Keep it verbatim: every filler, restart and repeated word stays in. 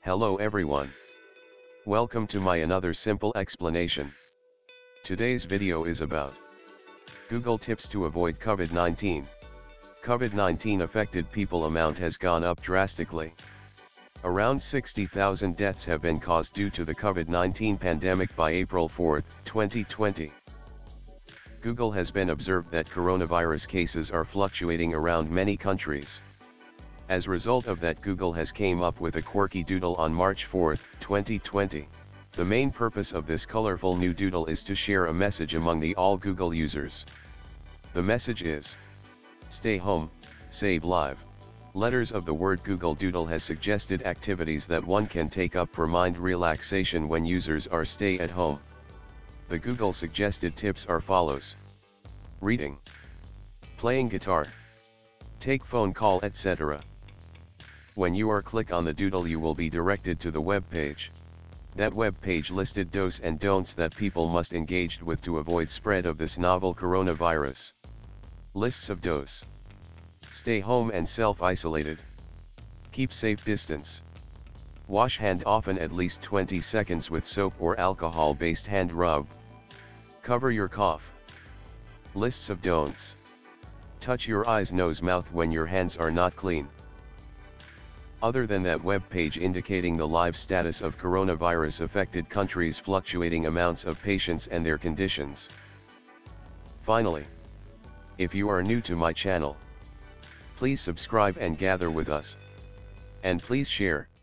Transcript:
Hello everyone. Welcome to my another simple explanation. Today's video is about Google tips to avoid COVID nineteen. COVID nineteen affected people amount has gone up drastically. Around sixty thousand deaths have been caused due to the COVID nineteen pandemic by April fourth, twenty twenty. Google has been observed that coronavirus cases are fluctuating around many countries. As a result of that, Google has came up with a quirky doodle on March fourth, twenty twenty. The main purpose of this colorful new doodle is to share a message among the all Google users. The message is: stay home, save life. Letters of the word Google Doodle has suggested activities that one can take up for mind relaxation when users are stay at home. The Google suggested tips are follows: reading, playing guitar, take phone call, et cetera. When you are click on the doodle, you will be directed to the web page. That web page listed do's and don'ts that people must engage with to avoid spread of this novel coronavirus. Lists of do's: stay home and self-isolated, keep safe distance, wash hand often at least twenty seconds with soap or alcohol-based hand rub, cover your cough. Lists of don'ts: touch your eyes, nose, mouth when your hands are not clean. Other than that web page indicating the live status of coronavirus affected countries, fluctuating amounts of patients and their conditions. Finally, if you are new to my channel, please subscribe and gather with us. And please share.